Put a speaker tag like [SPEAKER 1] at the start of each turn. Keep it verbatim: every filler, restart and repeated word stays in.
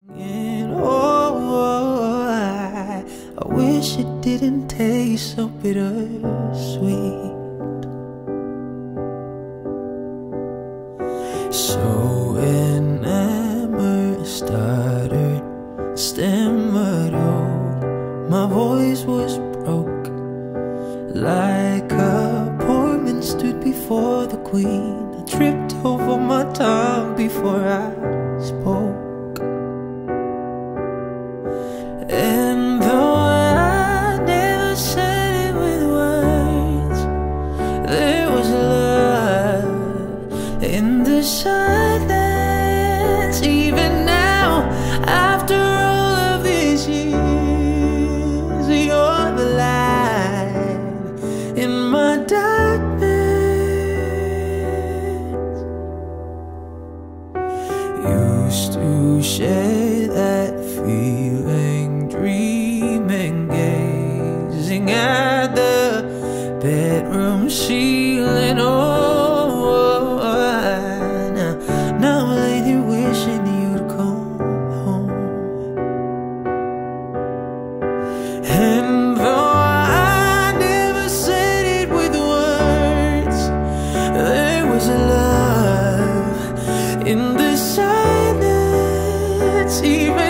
[SPEAKER 1] Oh, I, I wish it didn't taste so bittersweet. So enamored, stuttered, stammered, oh, my voice was broke. Like a poor man stood before the queen, I tripped over my tongue before I spoke. And though I never said it with words, there was love in the silence. Even now, after all of these years, you're the light in my darkness. Used to share that feeling, dreaming, gazing at the bedroom ceiling. Oh, now, now I'm laying here wishing you'd come home. And though I never said it with words, there was love in the silence. Even